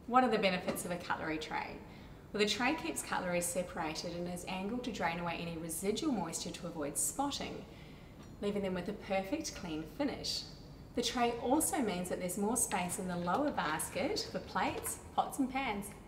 What are the benefits of a cutlery tray? Well, the tray keeps cutlery separated and is angled to drain away any residual moisture to avoid spotting, leaving them with a perfect clean finish. The tray also means that there's more space in the lower basket for plates, pots and pans.